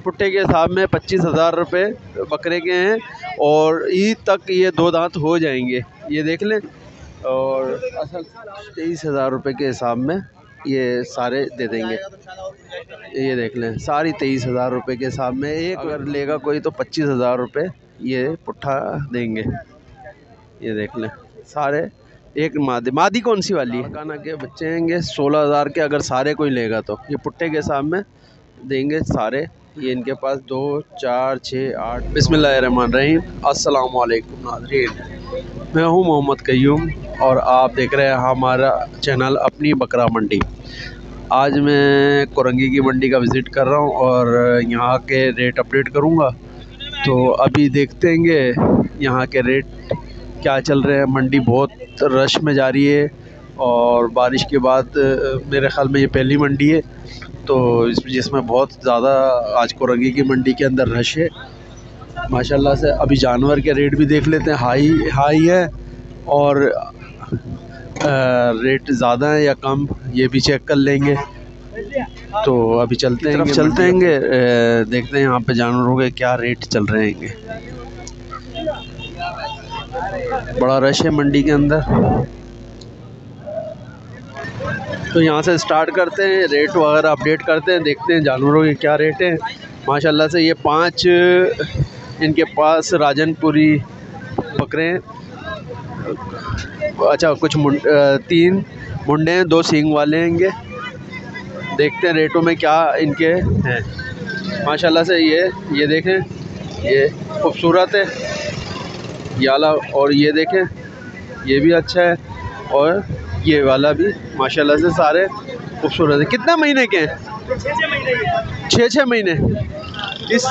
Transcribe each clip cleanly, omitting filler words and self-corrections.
पुट्ठे के हिसाब में 25,000 रुपये बकरे के हैं और ईद तक ये 2 दांत हो जाएंगे, ये देख लें। और असल 23,000 रुपये के हिसाब में ये सारे दे देंगे, ये देख लें सारी 23,000 रुपये के हिसाब में। एक अगर लेगा कोई तो 25,000 रुपये ये पुट्ठा देंगे, ये देख लें सारे। एक मादी कौन सी वाली है, काना के बच्चे हैंगे 16,000 के, अगर सारे कोई लेगा तो ये पुट्ठे के हिसाब में देंगे सारे। ये इनके पास 2, 4, 6, 8। बिस्मिल्लाहिर्रहमानिर्रहीम। अस्सलाम वालेकुम नाज़रीन, मैं हूँ मोहम्मद कयूम और आप देख रहे हैं हमारा चैनल अपनी बकरा मंडी। आज मैं कोरंगी की मंडी का विज़िट कर रहा हूँ और यहाँ के रेट अपडेट करूँगा। तो अभी देखते हैं यहाँ के रेट क्या चल रहे हैं। मंडी बहुत रश में जा रही है और बारिश के बाद मेरे ख़्याल में ये पहली मंडी है, तो जिसमें बहुत ज़्यादा आज कोरंगी की मंडी के अंदर रश है माशाल्लाह से। अभी जानवर के रेट भी देख लेते हैं, हाई है और रेट ज़्यादा है या कम ये भी चेक कर लेंगे। तो अभी चलते हैं देखते हैं यहाँ पे जानवरों के क्या रेट चल रहे हैं। बड़ा रश है मंडी के अंदर, तो यहाँ से स्टार्ट करते हैं, रेट वगैरह अपडेट करते हैं, देखते हैं जानवरों के क्या रेट हैं। माशाल्लाह से ये 5 इनके पास राजनपुरी बकरे हैं। अच्छा कुछ 3 मुंडे हैं, 2 सींग वाले हैंगे। देखते हैं रेटों में क्या इनके हैं। माशाल्लाह से ये देखें, ये खूबसूरत है ये वाला, और ये देखें ये भी अच्छा है और ये वाला भी माशाल्लाह से सारे खूबसूरत है। कितने महीने के हैं? 6 महीने। इस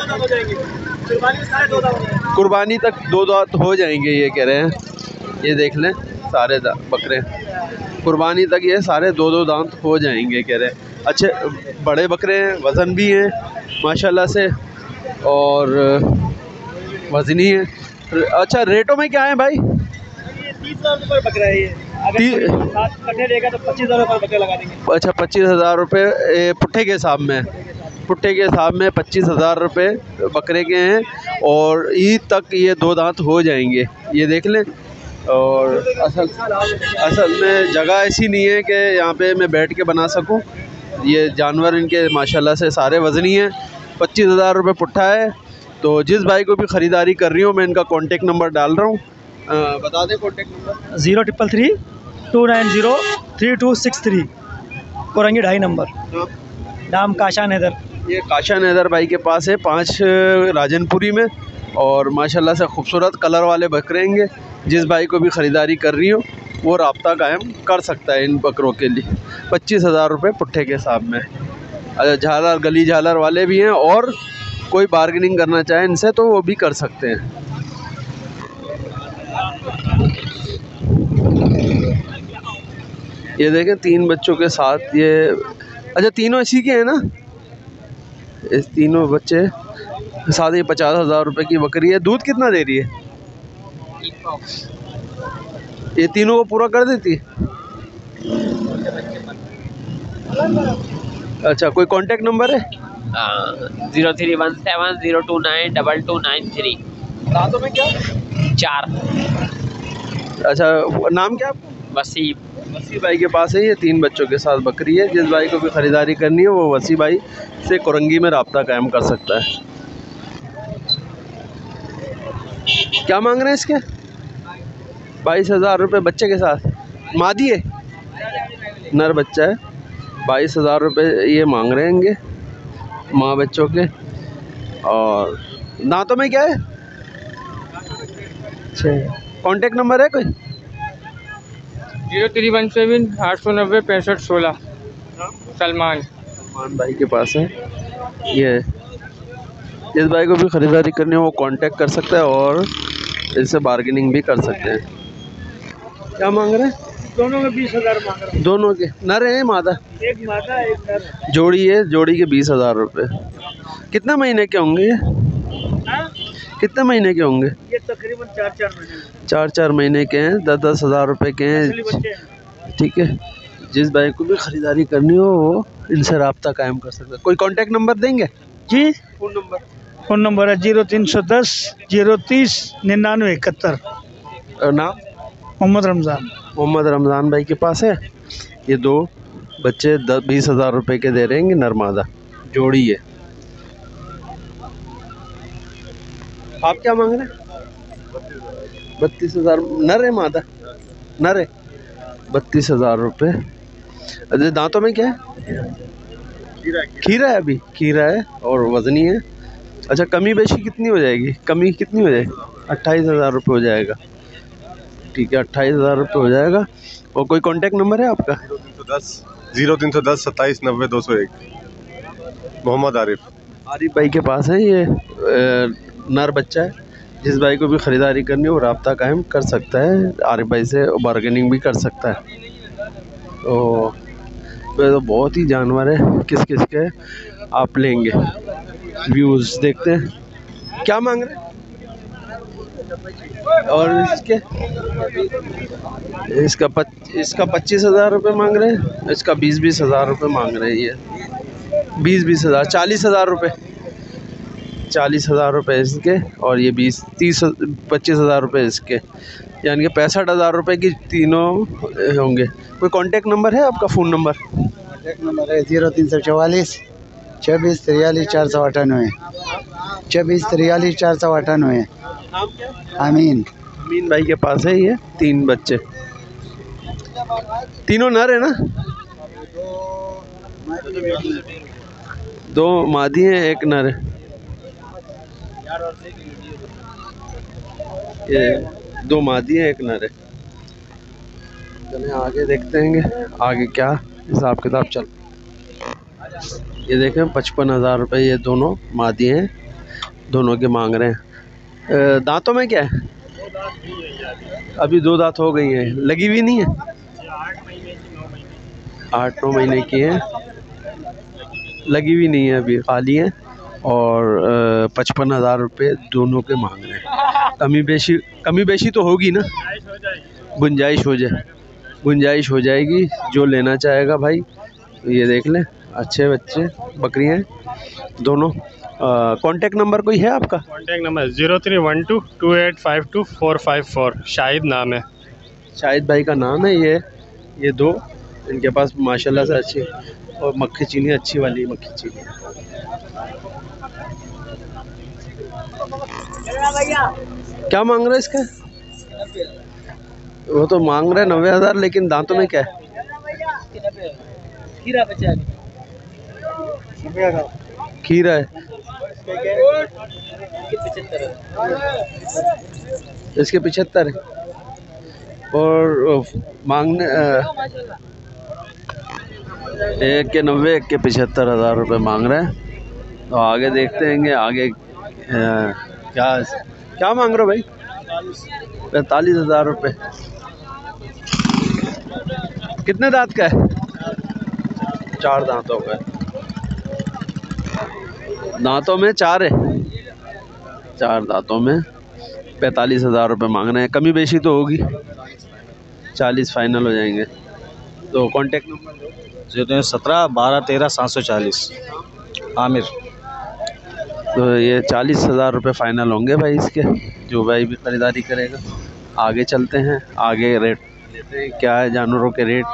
कुर्बानी तक 2 दांत हो जाएंगे ये कह रहे हैं। ये देख लें सारे बकरे कुर्बानी तक ये सारे 2 दांत हो जाएंगे कह रहे हैं। अच्छे बड़े बकरे हैं, वज़न भी हैं माशाल्लाह से और वज़नी है। अच्छा रेटों में क्या है भाई? 30,000 रुपये बकरा है ये, अगर 7 कट्ठे लेगा तो 25,000 रुपये बकरा लगा देंगे। अच्छा 25,000 रुपये पुट्ठे के हिसाब में, पुट्ठे के हिसाब में 25,000 रुपये बकरे के हैं और ईद तक ये 2 दांत हो जाएंगे, ये देख लें। और असल में जगह ऐसी नहीं है कि यहाँ पे मैं बैठ के बना सकूँ। ये जानवर इनके माशाल्लाह से सारे वज़नी हैं। 25,000 रुपये पुट्ठा है। तो जिस भाई को भी ख़रीदारी कर रही हूँ मैं इनका कॉन्टेक्ट नंबर डाल रहा हूँ, बता दें कॉन्टेक्ट नंबर। 033 290 3263, कोरंगी 2.5 नंबर। नाम काशान हैदर। ये काशान हैदर भाई के पास है 5 राजनपुरी में और माशाल्लाह से खूबसूरत कलर वाले बकरे होंगे। जिस भाई को भी ख़रीदारी कर रही हो वो रब्ता कायम कर सकता है इन बकरों के लिए। 25,000 रुपये पुट्ठे के हिसाब में। झालर गली झालर वाले भी हैं और कोई बार्गेनिंग करना चाहे इनसे तो वो भी कर सकते हैं। ये देखें 3 बच्चों के साथ ये। अच्छा तीनों इसी के हैं ना? इस तीनों बच्चे साथ ही 50,000 रुपये की बकरी है। दूध कितना दे रही है? ये तीनों को पूरा कर देती है? अच्छा कोई कांटेक्ट नंबर है? 031702922993। दांतों में क्या? 4। अच्छा नाम क्या आपका? वसी भाई के पास है ये 3 बच्चों के साथ बकरी है। जिस भाई को भी ख़रीदारी करनी है वो वसी भाई से कोरंगी में रब्ता कायम कर सकता है। क्या मांग रहे हैं इसके? 22,000 रुपये बच्चे के साथ। मादी है, नर बच्चा है। 22,000 रुपये ये मांग रहे हैं माँ बच्चों के। और दांतों में क्या है? 6। कॉन्टेक्ट नंबर है कोई? 0317 890 6516। सलमान भाई के पास है ये। जिस भाई को भी ख़रीदारी करनी हो वो कांटेक्ट कर सकता है और इससे बार्गेनिंग भी कर सकते हैं। क्या मांग रहे हैं? दोनों में 20,000 मांग रहा हूँ। दोनों के नर है मादा? एक मादा एक नर। जोड़ी है, जोड़ी के 20,000 रुपये। कितने महीने के होंगे ये? कितने महीने के होंगे? ये तकरीबन 4-4 महीने। 4-4 महीने के हैं। 10-10 हज़ार रुपये के हैं। ठीक है, जिस भाई को भी ख़रीदारी करनी हो वो इनसे रब्ता कायम कर सकते हैं। कोई कांटेक्ट नंबर देंगे? जी फ़ोन नंबर है 0310 030 99 71। नाम मोहम्मद रमज़ान। मोहम्मद रमज़ान भाई के पास है। ये दो बच्चे 20 हज़ार रुपये के दे रहे हैं, नरमादा जोड़ी है। आप क्या मांग रहे हैं? 32 हज़ार। नर है मादा? नर है। 32 हज़ार रुपये। अरे दांतों में क्या है? खीरा है, अभी खीरा है और वजनी है। अच्छा, कमी बेशी कितनी हो जाएगी? कमी कितनी हो जाएगी? 28 हज़ार रुपये हो जाएगा। ठीक है, 28 हज़ार रुपये हो जाएगा। और कोई कांटेक्ट नंबर है आपका? 0310 27 90 201। मोहम्मद आरिफ भाई के पास है। ये नर बच्चा है। जिस भाई को भी ख़रीदारी करनी हो रब्ता कायम कर सकता है, आरिफ भाई से बार्गेनिंग भी कर सकता है। तो बहुत ही जानवर है। किस किस के आप लेंगे? व्यूज़ देखते हैं। क्या मांग रहे हैं? और इसका 25 हज़ार रुपये मांग रहे हैं। इसका 20 हज़ार रुपये मांग रहे हैं। ये 20 हज़ार 40 हज़ार रुपये 40 हज़ार रुपये इसके, और ये 25 हज़ार रुपये इसके, यानी कि 65 हज़ार रुपये की तीनों होंगे। कोई कांटेक्ट नंबर है आपका? Phone number? कॉन्टैक्ट नंबर है 0344 26 43 498 26 43 498। अमीन भाई के पास है। ये 3 बच्चे, तीनों नर है ना? 2 मादी हैं, 1 नर है। ये 2 मादी हैं, 1 नर है। चलिए आगे देखते हैं आगे क्या हिसाब किताब चल। ये देखें 55 हज़ार रुपये ये दोनों मादी हैं, दोनों के मांग रहे हैं। दांतों में क्या है? अभी 2 दांत हो गई हैं, लगी हुई नहीं है। 8-9 महीने की है, लगी हुई नहीं है, अभी खाली है। और 55 हज़ार रुपये दोनों के मांग रहे हैं। कमी बेशी तो होगी ना? गुंजाइश हो जाएगी। जो लेना चाहेगा भाई ये देख लें। अच्छे बच्चे बकरियाँ हैं दोनों। कांटेक्ट नंबर कोई है आपका? Contact number 0312 2852 454। शाहिद नाम है। शाहिद भाई का नाम है। ये 2 इनके पास माशाल्लाह से अच्छी, और मक्खी चीनी अच्छी वाली मक्खी चीनी। क्या मांग रहे हैं इसका? वो तो मांग रहे 90 हज़ार, लेकिन दांतों में क्या है? खीरा है। इसके 75 है। और मांगने एक के 90, एक के 75 हज़ार रुपये मांग रहे हैं। तो आगे देखते हैं आगे क्या मांग रहे हो भाई? 45 हज़ार रुपये। कितने दांत का है? 4 दांतों का है। दांतों में 4 है। 4 दांतों में 45 हज़ार रुपये मांग रहे हैं। कमी बेशी तो होगी, 40 फाइनल हो जाएंगे। तो कांटेक्ट नंबर 017 12 13 740 आमिर। तो ये 40 हज़ार रुपये फ़ाइनल होंगे भाई इसके, जो भाई भी ख़रीदारी करेगा। आगे चलते हैं, आगे रेट लेते हैं क्या है जानवरों के रेट।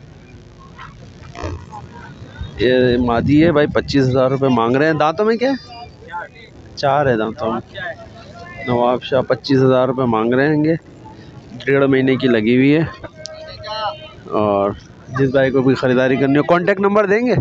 ये मादी है भाई, 25 हज़ार रुपये मांग रहे हैं। दांतों में क्या है? 4 है दांतों में। नवाबशाह 25 हज़ार रुपये मांग रहे हैं। 1.5 महीने की लगी हुई है। और जिस भाई को भी ख़रीदारी करनी हो, कांटेक्ट नंबर देंगे?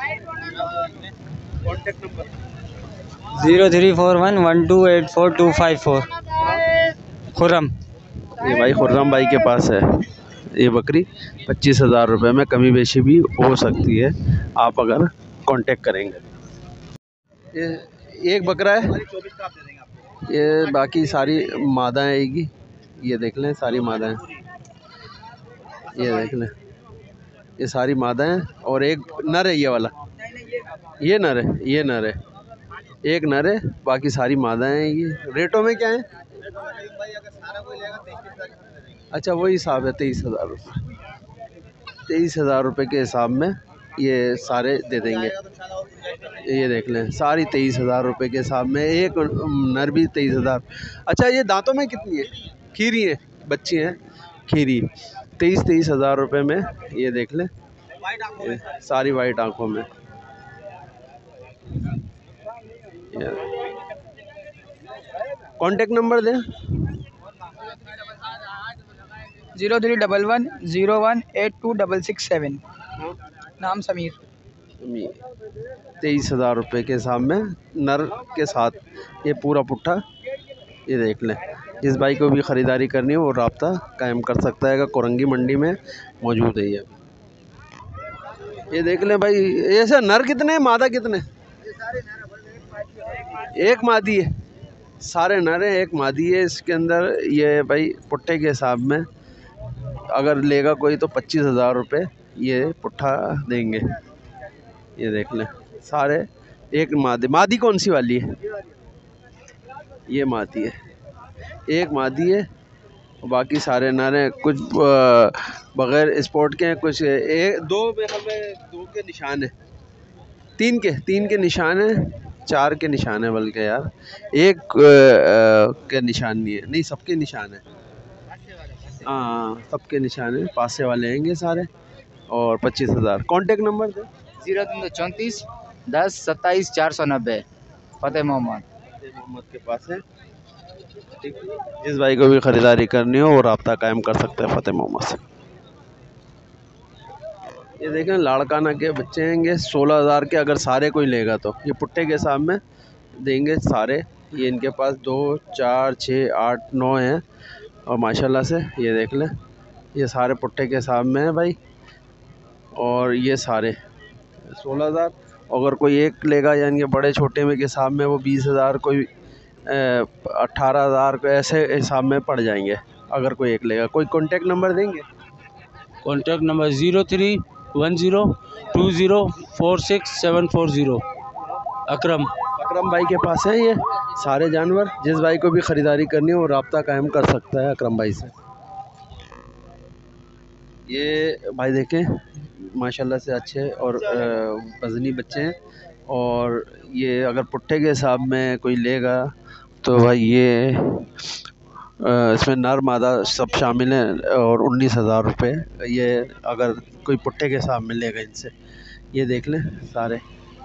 0341 1284254। खुर्रम। ये भाई खुर्रम भाई के पास है। ये बकरी 25 हज़ार रुपये में कमी बेशी भी हो सकती है, आप अगर कांटेक्ट करेंगे। ये एक बकरा है। ये बाकी सारी मादा आएगी। ये देख लें सारी मादा हैं। ये देख लें ये सारी मादा हैं, और एक नर है। ये वाला ये नर है। एक नर है, बाकी सारी मादा हैं। ये रेटों में क्या है? अच्छा, वही हिसाब है 23 हज़ार रुपये। 23 हज़ार रुपये के हिसाब में ये सारे दे देंगे। ये देख लें, सारी 23,000 रुपये के हिसाब में, एक नर भी 23,000। अच्छा, ये दांतों में कितनी है? खीरी है, बच्ची हैं खीरी। 23,000 रुपये में ये देख लें, ये सारी वाइट आंखों में। कॉन्टेक्ट नंबर दें। 0311018667। नाम समीर। 23,000 रुपये के हिसाब में नर के साथ ये पूरा पुट्ठा। ये देख लें, जिस भाई को भी ख़रीदारी करनी हो वो रब्ता कायम कर सकता है। कोरंगी मंडी में मौजूद है ये देख लें भाई। ये सर नर कितने हैं, मादा कितने? एक मादी है, सारे नर हैं, एक मादी है इसके अंदर। ये भाई पुट्ठे के हिसाब में अगर लेगा कोई तो 25,000 रुपये ये पुट्ठा देंगे। ये देख लें, सारे एक मादी। मादी कौन सी वाली है? ये मादी है, एक मादी है, बाकी सारे नर हैं। कुछ बग़ैर स्पोर्ट के हैं, कुछ एक दो में हमें दो के निशान है, तीन के निशान हैं, 4 के निशान है बल्कि यार, एक के निशान नहीं है। नहीं, सबके निशान है। हाँ, सबके निशान है, पासे वाले हैंगे सारे। और 25,000। कॉन्टेक्ट नंबर दे। 0334 10 27 490। फतेह मोहम्मद के पास है। ठीक, जिस भाई को भी ख़रीदारी करनी हो वो रब्ता कायम कर सकते हैं फतेह मोहम्मद से। ये देखें, लाड़काना के बच्चे हैंगे 16,000 के, अगर सारे कोई लेगा तो ये पुट्टे के हिसाब में देंगे सारे। ये इनके पास 2 4 6 8 9 हैं और माशाल्लाह से ये देख लें, ये सारे पुट्टे के हिसाब में है भाई। और ये सारे 16,000। अगर कोई एक लेगा यानी कि बड़े छोटे में के हिसाब में वो 20,000, कोई 18,000 को ऐसे हिसाब में पड़ जाएंगे अगर कोई एक लेगा। कोई कॉन्टेक्ट नंबर देंगे? कॉन्टैक्ट नंबर 03102046 अकरम भाई के पास है ये सारे जानवर। जिस भाई को भी ख़रीदारी करनी हो वो रब्ता कायम कर सकता है अकरम भाई से। ये भाई देखें, माशाल्लाह से अच्छे और वज़नी बच्चे हैं। और ये अगर पुट्ठे के हिसाब में कोई लेगा तो भाई ये इसमें नर मादा सब शामिल हैं और 19,000 रुपये ये अगर कोई पुट्ठे के हिसाब में लेगा इनसे। ये देख लें सारे,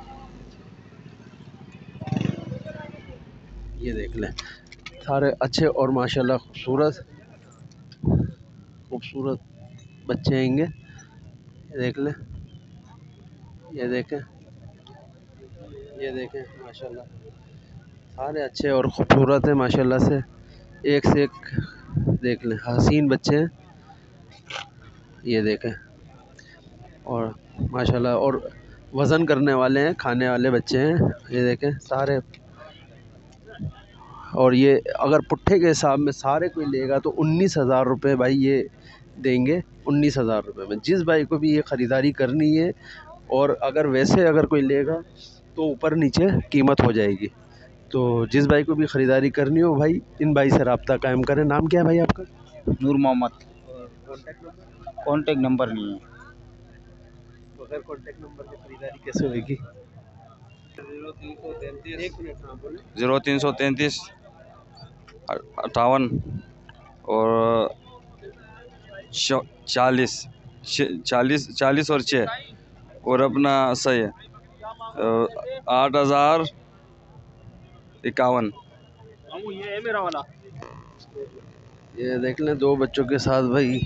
ये देख लें सारे अच्छे और माशाल्लाह खूबसूरत बच्चे हैंगे। ये देख लें, ये देखें माशाल्लाह सारे अच्छे और खूबसूरत हैं माशाल्लाह से। एक से एक देख लें हसीन बच्चे हैं, ये देखें। और माशाल्लाह और वज़न करने वाले हैं, खाने वाले बच्चे हैं, ये देखें सारे। और ये अगर पुट्ठे के हिसाब में सारे कोई लेगा तो 19,000 रुपये भाई ये देंगे। 19,000 रुपये में जिस भाई को भी ये ख़रीदारी करनी है। और अगर वैसे अगर कोई लेगा तो ऊपर नीचे कीमत हो जाएगी। तो जिस भाई को भी ख़रीदारी करनी हो भाई इन भाई से रब्ता कायम करें। नाम क्या है भाई आपका? नूर मोहम्मद। कॉन्टेक्ट नंबर नहीं है। बगैर कॉन्टेक्ट नंबर की ख़रीदारी कैसे होगी? 0333 58 और 40 और 6 और अपना सही है 8,051। ये है मेरा वाला। ये देख लें 2 बच्चों के साथ भाई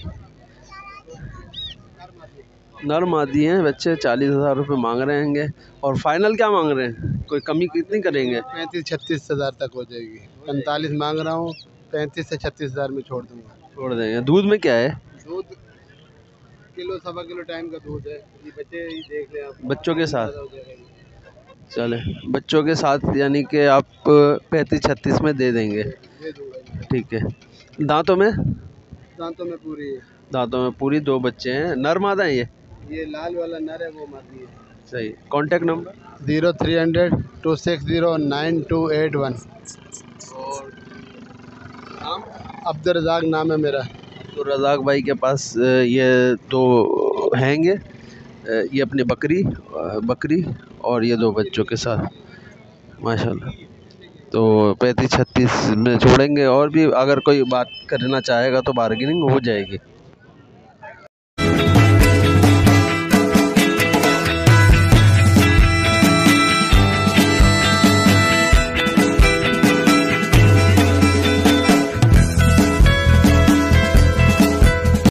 नर मादी हैं बच्चे। 40,000 रुपये मांग रहे हैं। और फाइनल क्या मांग रहे हैं? कोई कमी कितनी करेंगे? 35-36 हज़ार तक हो जाएगी। 45 मांग रहा हूँ, 35 से 36,000 में छोड़ दूँगा। छोड़ देंगे। दूध में क्या है? दूध किलो 1.25 किलो टाइम का दूध है। ये बच्चे ही देख लें आप, बच्चों के साथ। चले बच्चों के साथ यानी कि आप 35-36 में दे देंगे। ठीक है। दांतों में पूरी है। दांतों में पूरी 2 बच्चे हैं। नर मादा है ये लाल वाला नर है, वो मादी है। सही। Contact number 0300 260 9281। और नाम? अब्दुल रज़ाक नाम है मेरा। तो रज़ाक भाई के पास ये 2 हैंगे ये अपनी बकरी और ये 2 बच्चों के साथ माशाल्लाह। तो 35-36 में छोड़ेंगे, और भी अगर कोई बात करना चाहेगा तो बार्गेनिंग हो जाएगी।